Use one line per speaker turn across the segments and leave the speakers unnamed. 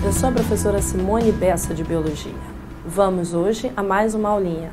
Eu sou a professora Simone Bessa de Biologia. Vamos hoje a mais uma aulinha.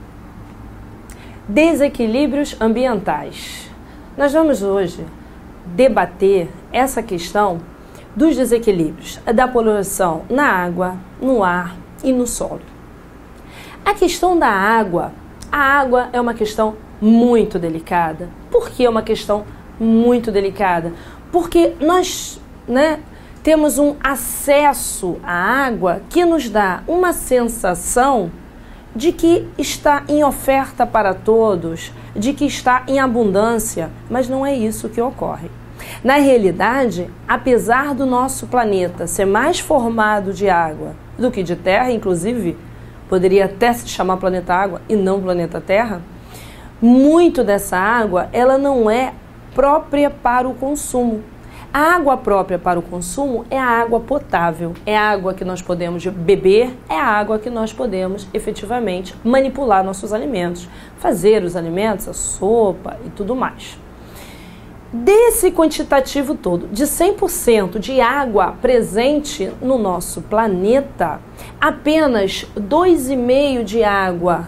Desequilíbrios ambientais. Nós vamos hoje debater essa questão dos desequilíbrios da poluição na água, no ar e no solo. A questão da água, a água é uma questão muito delicada. Por que é uma questão muito delicada? Porque nós, temos um acesso à água que nos dá uma sensação de que está em oferta para todos, de que está em abundância, mas não é isso que ocorre. Na realidade, apesar do nosso planeta ser mais formado de água do que de terra, inclusive, poderia até se chamar planeta água e não planeta terra, muito dessa água, ela não é própria para o consumo. A água própria para o consumo é a água potável, é a água que nós podemos beber, é a água que nós podemos efetivamente manipular nossos alimentos, fazer os alimentos, a sopa e tudo mais. Desse quantitativo todo, de 100% de água presente no nosso planeta, apenas 2,5% de água,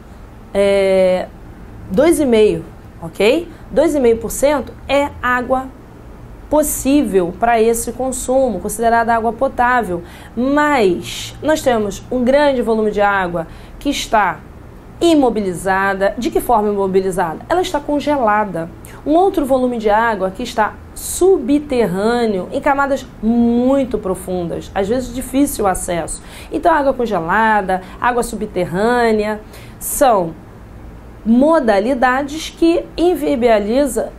2,5%, ok? 2,5% é água possível para esse consumo, considerada água potável, mas nós temos um grande volume de água que está imobilizada. De que forma imobilizada? Ela está congelada. Um outro volume de água que está subterrâneo, em camadas muito profundas, às vezes difícil acesso. Então, água congelada, água subterrânea, são modalidades que inviabiliza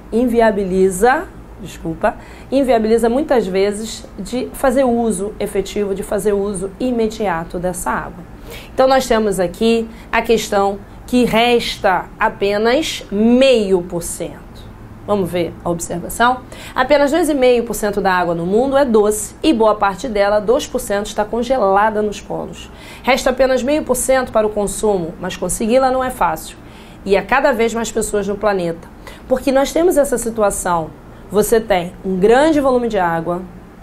muitas vezes de fazer uso efetivo, de fazer uso imediato dessa água. Então nós temos aqui a questão que resta apenas 0,5%. Vamos ver a observação? Apenas 2,5% da água no mundo é doce e boa parte dela, 2%, está congelada nos polos. Resta apenas 0,5% para o consumo, mas consegui-la não é fácil. E há cada vez mais pessoas no planeta. Porque nós temos essa situação. Você tem um grande volume de água,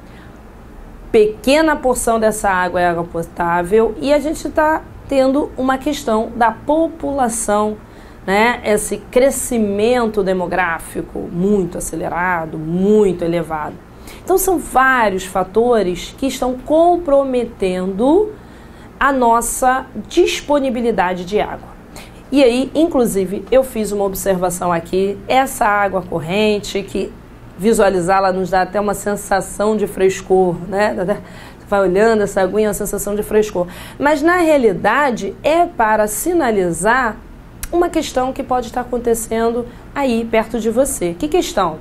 pequena porção dessa água é água potável e a gente está tendo uma questão da população, esse crescimento demográfico muito acelerado, muito elevado. Então são vários fatores que estão comprometendo a nossa disponibilidade de água. E aí, inclusive, eu fiz uma observação aqui, essa água corrente que visualizá-la nos dá até uma sensação de frescor, Você vai olhando essa aguinha, uma sensação de frescor. Mas, na realidade, é para sinalizar uma questão que pode estar acontecendo aí perto de você. Que questão?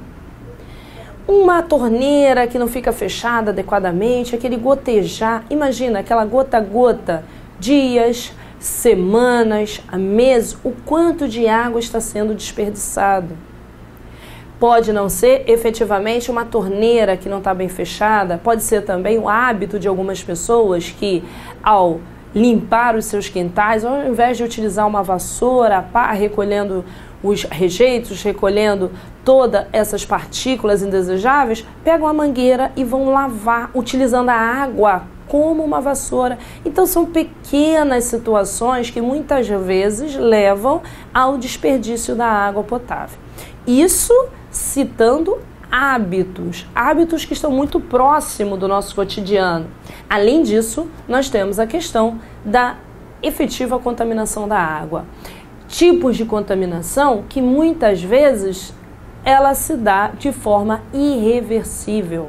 Uma torneira que não fica fechada adequadamente, aquele gotejar. Imagina aquela gota a gota, dias, semanas, meses, o quanto de água está sendo desperdiçado. Pode não ser efetivamente uma torneira que não está bem fechada, pode ser também o hábito de algumas pessoas que, ao limpar os seus quintais, ao invés de utilizar uma vassoura, a pá, recolhendo os rejeitos, recolhendo todas essas partículas indesejáveis, pegam a mangueira e vão lavar, utilizando a água como uma vassoura. Então são pequenas situações que muitas vezes levam ao desperdício da água potável. Isso citando hábitos que estão muito próximos do nosso cotidiano. Além disso, nós temos a questão da efetiva contaminação da água. Tipos de contaminação que muitas vezes ela se dá de forma irreversível.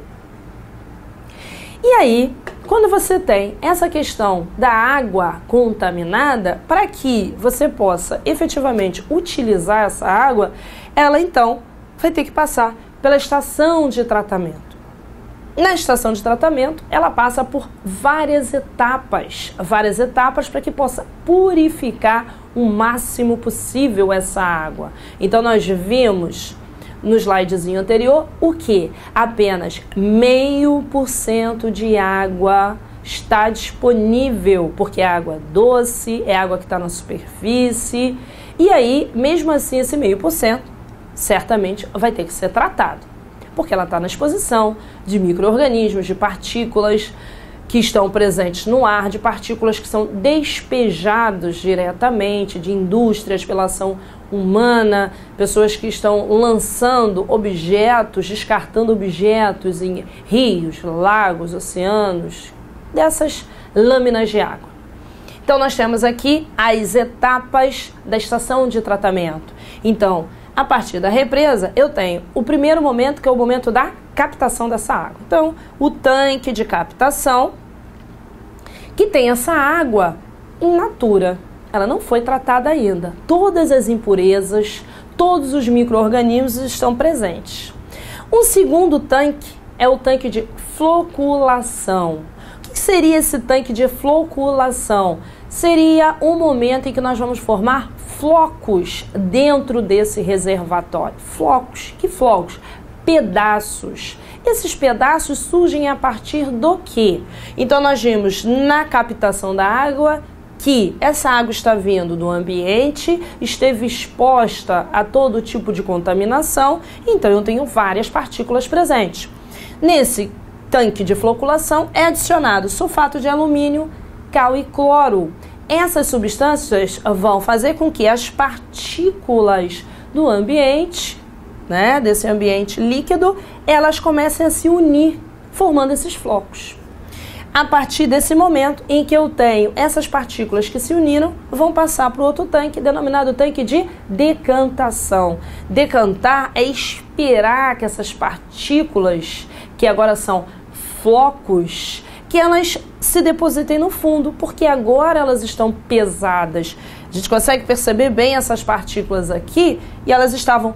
E aí, quando você tem essa questão da água contaminada, para que você possa efetivamente utilizar essa água, ela então vai ter que passar pela estação de tratamento. Na estação de tratamento, ela passa por várias etapas para que possa purificar o máximo possível essa água. Então nós vimos no slidezinho anterior o que? Apenas 0,5% de água está disponível, porque é água doce, é água que está na superfície, e aí, mesmo assim, esse 0,5% certamente vai ter que ser tratado, porque ela está na exposição de micro-organismos, de partículas, que estão presentes no ar, de partículas que são despejados diretamente de indústrias pela ação humana, pessoas que estão lançando objetos, descartando objetos em rios, lagos, oceanos, dessas lâminas de água. Então nós temos aqui as etapas da estação de tratamento. Então, a partir da represa, eu tenho o primeiro momento, que é o momento da captação dessa água. Então, o tanque de captação, que tem essa água in natura. Ela não foi tratada ainda. Todas as impurezas, todos os micro-organismos estão presentes. Um segundo tanque é o tanque de floculação. O que seria esse tanque de floculação? Seria um momento em que nós vamos formar flocos dentro desse reservatório. Flocos. Que flocos? Pedaços. Esses pedaços surgem a partir do quê? Então nós vimos na captação da água que essa água está vindo do ambiente, esteve exposta a todo tipo de contaminação, então eu tenho várias partículas presentes. Nesse tanque de floculação é adicionado sulfato de alumínio, cal e cloro. Essas substâncias vão fazer com que as partículas do ambiente, né, desse ambiente líquido, elas comecem a se unir, formando esses flocos. A partir desse momento em que eu tenho essas partículas que se uniram, vão passar para o outro tanque, denominado tanque de decantação. Decantar é esperar que essas partículas, que agora são flocos, que elas se depositem no fundo, porque agora elas estão pesadas. A gente consegue perceber bem essas partículas aqui, e elas estavam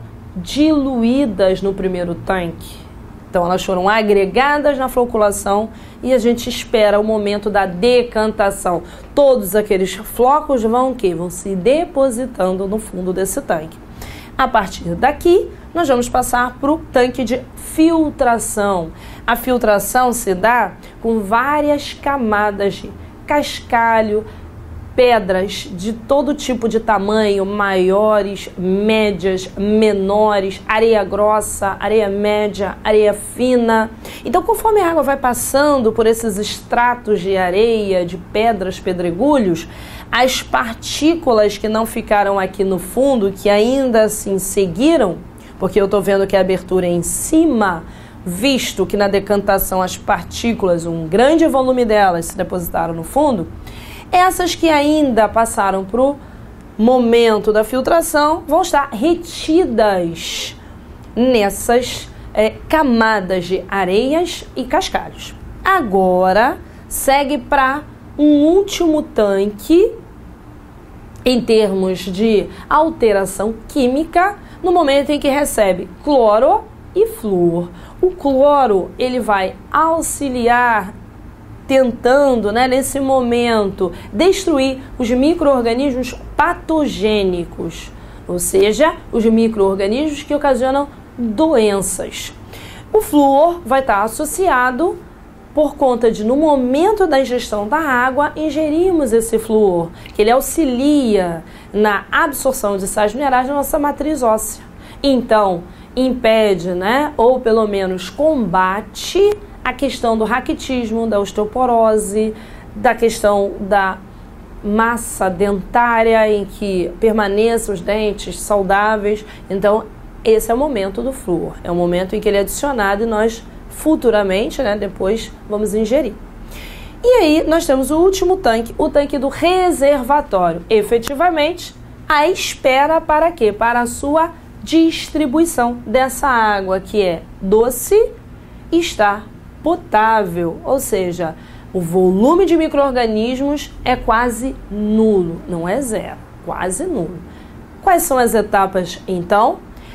diluídas no primeiro tanque. Então elas foram agregadas na floculação e a gente espera o momento da decantação. Todos aqueles flocos vão se depositando no fundo desse tanque. A partir daqui, nós vamos passar para o tanque de filtração. A filtração se dá com várias camadas de cascalho, pedras de todo tipo de tamanho, maiores, médias, menores, areia grossa, areia média, areia fina. Então, conforme a água vai passando por esses estratos de areia, de pedras, pedregulhos, as partículas que não ficaram aqui no fundo, que ainda assim seguiram, porque eu estou vendo que a abertura é em cima, visto que na decantação as partículas, um grande volume delas, se depositaram no fundo, essas que ainda passaram para o momento da filtração vão estar retidas nessas camadas de areias e cascalhos. Agora, segue para um último tanque, em termos de alteração química, no momento em que recebe cloro e flúor. O cloro, ele vai auxiliar, tentando, nesse momento, destruir os micro-organismos patogênicos, ou seja, os micro-organismos que ocasionam doenças. O flúor vai estar associado por conta de, no momento da ingestão da água, ingerimos esse flúor, que ele auxilia na absorção de sais minerais na nossa matriz óssea. Então, impede, ou pelo menos combate a questão do raquitismo, da osteoporose, da questão da massa dentária, em que permaneçam os dentes saudáveis. Então, esse é o momento do flúor. É o momento em que ele é adicionado e nós futuramente, depois, vamos ingerir. E aí, nós temos o último tanque, o tanque do reservatório. Efetivamente, a espera para quê? Para a sua distribuição dessa água, que é doce e está potável, ou seja, o volume de micro-organismos é quase nulo, não é zero, quase nulo. Quais são as etapas, então?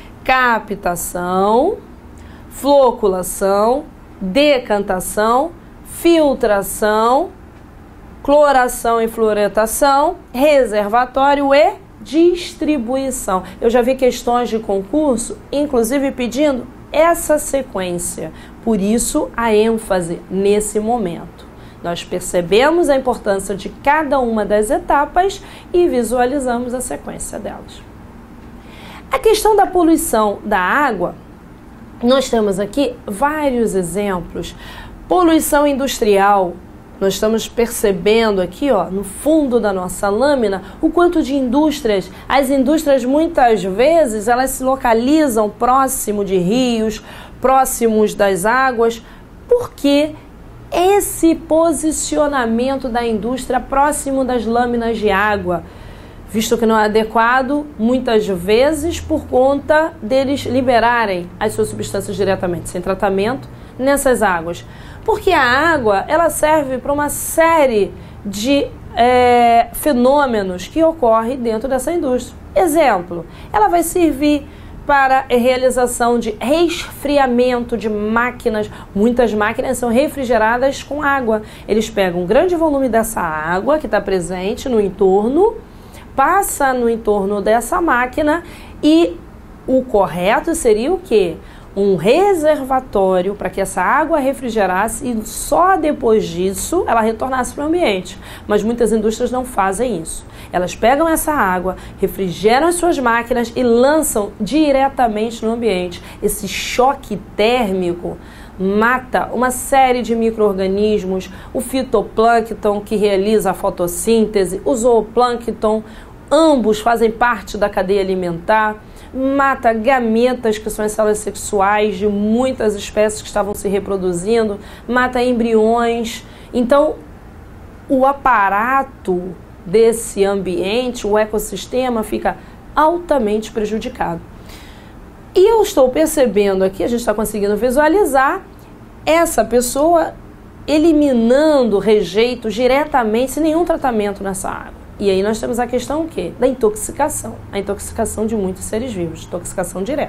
Captação, floculação, decantação, filtração, cloração e fluoretação, reservatório e distribuição. Eu já vi questões de concurso, inclusive pedindo essa sequência. Por isso, a ênfase nesse momento. Nós percebemos a importância de cada uma das etapas e visualizamos a sequência delas. A questão da poluição da água, nós temos aqui vários exemplos. Poluição industrial, nós estamos percebendo aqui, ó, no fundo da nossa lâmina, o quanto de indústrias, as indústrias muitas vezes, elas se localizam próximo de rios, próximos das águas, porque esse posicionamento da indústria próximo das lâminas de água, visto que não é adequado, muitas vezes por conta deles liberarem as suas substâncias diretamente, sem tratamento, nessas águas. Porque a água, ela serve para uma série de fenômenos que ocorrem dentro dessa indústria. Exemplo, ela vai servir para a realização de resfriamento de máquinas. Muitas máquinas são refrigeradas com água. Eles pegam um grande volume dessa água que está presente no entorno, passa no entorno dessa máquina e o correto seria o quê? Um reservatório para que essa água refrigerasse e só depois disso ela retornasse para o ambiente. Mas muitas indústrias não fazem isso. Elas pegam essa água, refrigeram as suas máquinas e lançam diretamente no ambiente. Esse choque térmico mata uma série de micro-organismos, o fitoplâncton que realiza a fotossíntese, o zooplâncton, ambos fazem parte da cadeia alimentar, mata gametas, que são as células sexuais de muitas espécies que estavam se reproduzindo, mata embriões. Então, o aparato desse ambiente, o ecossistema, fica altamente prejudicado. E eu estou percebendo aqui, a gente está conseguindo visualizar essa pessoa eliminando rejeitos diretamente, sem nenhum tratamento nessa água. E aí nós temos a questão o quê? Da intoxicação. A intoxicação de muitos seres vivos, intoxicação direta.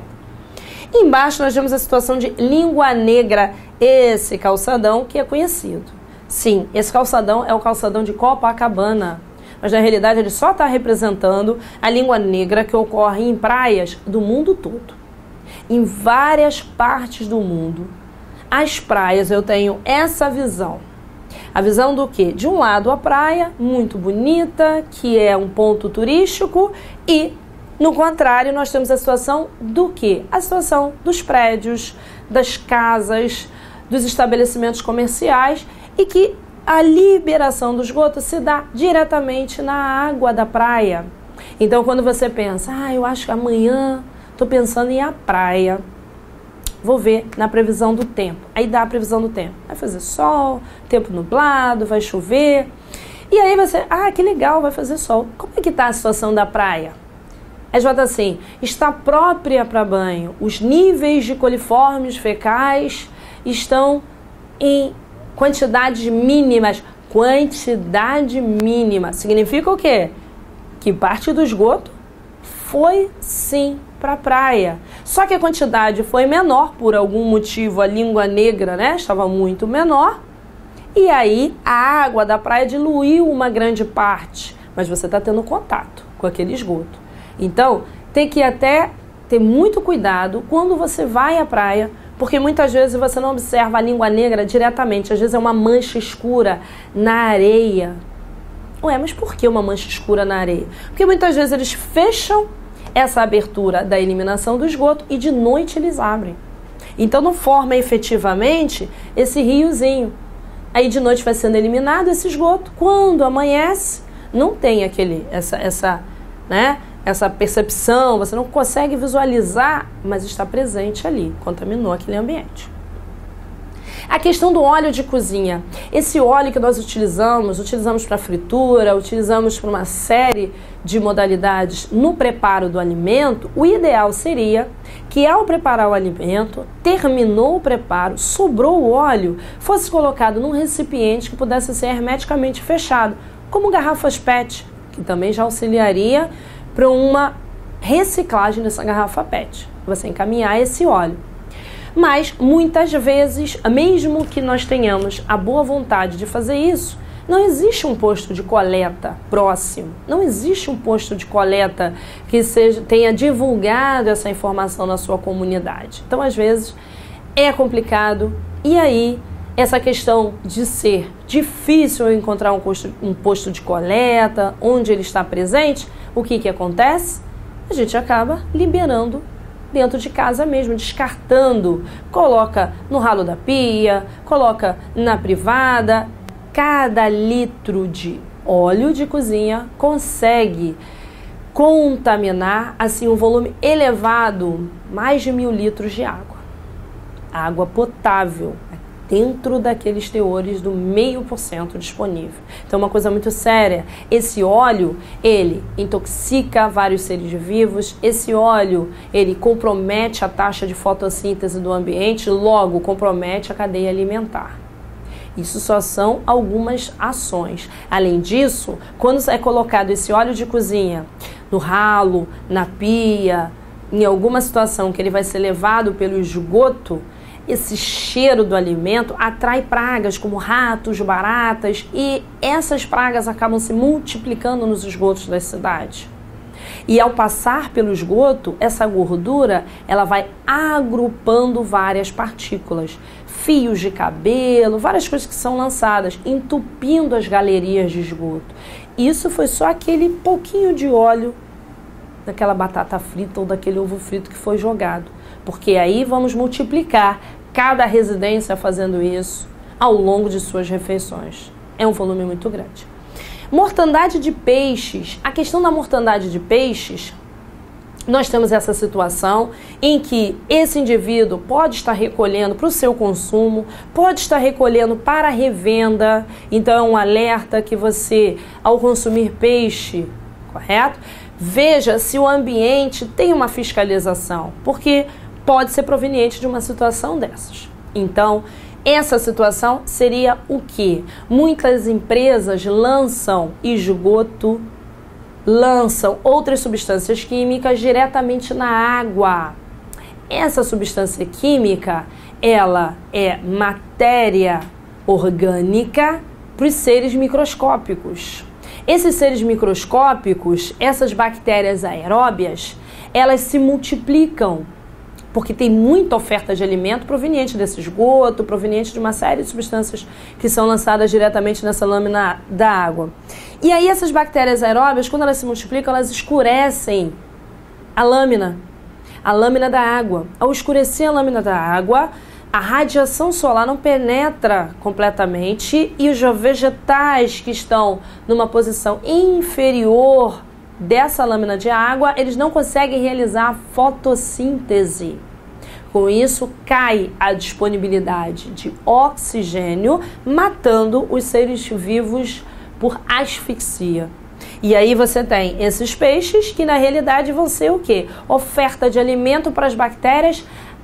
Embaixo nós temos a situação de Língua Negra, esse calçadão que é conhecido. Sim, esse calçadão é o calçadão de Copacabana. Mas na realidade ele só está representando a língua negra que ocorre em praias do mundo todo. Em várias partes do mundo, as praias eu tenho essa visão. A visão do quê? De um lado a praia, muito bonita, que é um ponto turístico, e no contrário nós temos a situação do quê? A situação dos prédios, das casas, dos estabelecimentos comerciais, e que a liberação do esgoto se dá diretamente na água da praia. Então quando você pensa, eu acho que amanhã estou pensando em ir à praia, vou ver na previsão do tempo. Aí dá a previsão do tempo. Vai fazer sol, tempo nublado, vai chover. E aí você, que legal, vai fazer sol. Como é que está a situação da praia? Aí bota assim, está própria para banho. Os níveis de coliformes fecais estão em quantidades mínimas. Quantidade mínima. Significa o quê? Que parte do esgoto foi sim para a praia. Só que a quantidade foi menor, por algum motivo a língua negra, estava muito menor, e aí a água da praia diluiu uma grande parte, mas você está tendo contato com aquele esgoto. Então, tem que até ter muito cuidado quando você vai à praia, porque muitas vezes você não observa a língua negra diretamente, às vezes é uma mancha escura na areia. Mas por que uma mancha escura na areia? Porque muitas vezes eles fecham essa abertura da eliminação do esgoto e de noite eles abrem. Então não forma efetivamente esse riozinho. Aí de noite vai sendo eliminado esse esgoto. Quando amanhece, não tem essa percepção, você não consegue visualizar, mas está presente ali, contaminou aquele ambiente. A questão do óleo de cozinha. Esse óleo que nós utilizamos para fritura, utilizamos para uma série de modalidades no preparo do alimento. O ideal seria que ao preparar o alimento, terminou o preparo, sobrou o óleo, fosse colocado num recipiente que pudesse ser hermeticamente fechado, como garrafas PET, que também já auxiliaria para uma reciclagem dessa garrafa PET, você encaminhar esse óleo. Mas, muitas vezes, mesmo que nós tenhamos a boa vontade de fazer isso, não existe um posto de coleta próximo, não existe um posto de coleta que tenha divulgado essa informação na sua comunidade. Então, às vezes, é complicado. E aí, essa questão de ser difícil encontrar um posto de coleta, onde ele está presente, o que acontece? A gente acaba liberando dentro de casa mesmo, descartando, coloca no ralo da pia, coloca na privada. cada litro de óleo de cozinha consegue contaminar assim um volume elevado, mais de 1.000 litros de água. Água potável, dentro daqueles teores do 0,5% disponível. Então, uma coisa muito séria, esse óleo, ele intoxica vários seres vivos, esse óleo, ele compromete a taxa de fotossíntese do ambiente, logo compromete a cadeia alimentar. Isso só são algumas ações. Além disso, quando é colocado esse óleo de cozinha no ralo, na pia, em alguma situação que ele vai ser levado pelo esgoto, esse cheiro do alimento atrai pragas como ratos, baratas, e essas pragas acabam se multiplicando nos esgotos das cidades. E ao passar pelo esgoto, essa gordura ela vai agrupando várias partículas, fios de cabelo, várias coisas que são lançadas, entupindo as galerias de esgoto. Isso foi só aquele pouquinho de óleo daquela batata frita ou daquele ovo frito que foi jogado. Porque aí vamos multiplicar cada residência fazendo isso ao longo de suas refeições. É um volume muito grande. Mortandade de peixes. A questão da mortandade de peixes, nós temos essa situação em que esse indivíduo pode estar recolhendo para o seu consumo, pode estar recolhendo para revenda. Então é um alerta que você, ao consumir peixe, correto? Veja se o ambiente tem uma fiscalização, porque pode ser proveniente de uma situação dessas. Então, essa situação seria o quê? Muitas empresas lançam esgoto, lançam outras substâncias químicas diretamente na água. Essa substância química, ela é matéria orgânica para os seres microscópicos. Esses seres microscópicos, essas bactérias aeróbias, elas se multiplicam porque tem muita oferta de alimento proveniente desse esgoto, proveniente de uma série de substâncias que são lançadas diretamente nessa lâmina da água. E aí essas bactérias aeróbias, quando elas se multiplicam, elas escurecem a lâmina da água. Ao escurecer a lâmina da água, a radiação solar não penetra completamente e os vegetais que estão numa posição inferior dessa lâmina de água, eles não conseguem realizar a fotossíntese. Com isso, cai a disponibilidade de oxigênio, matando os seres vivos por asfixia. E aí você tem esses peixes que na realidade vão ser o quê? Oferta de alimento para as bactérias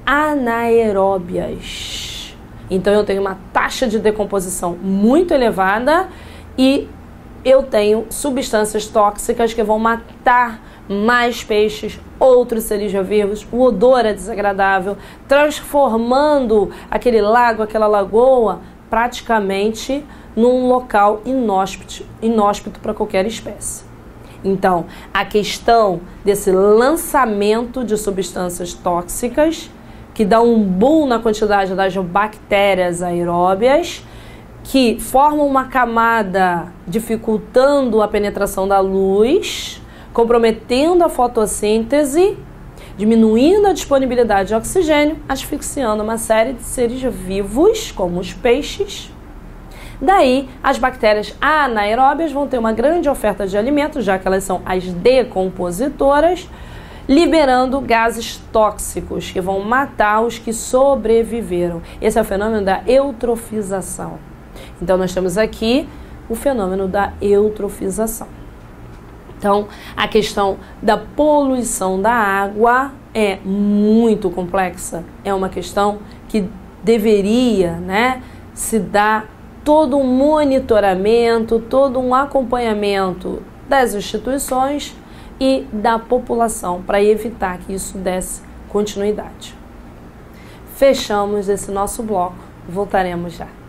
anaeróbias. Então eu tenho uma taxa de decomposição muito elevada e eu tenho substâncias tóxicas que vão matar mais peixes, outros seres vivos. O odor é desagradável, transformando aquele lago, aquela lagoa, praticamente num local inóspito para qualquer espécie. Então, a questão desse lançamento de substâncias tóxicas, que dá um boom na quantidade das bactérias aeróbias, que formam uma camada dificultando a penetração da luz, comprometendo a fotossíntese, diminuindo a disponibilidade de oxigênio, asfixiando uma série de seres vivos, como os peixes. Daí, as bactérias anaeróbias vão ter uma grande oferta de alimentos, já que elas são as decompositoras, liberando gases tóxicos que vão matar os que sobreviveram. Esse é o fenômeno da eutrofização. Então, nós temos aqui o fenômeno da eutrofização. Então, a questão da poluição da água é muito complexa. É uma questão que deveria, se dar todo um monitoramento, todo um acompanhamento das instituições e da população para evitar que isso desse continuidade. Fechamos esse nosso bloco. Voltaremos já.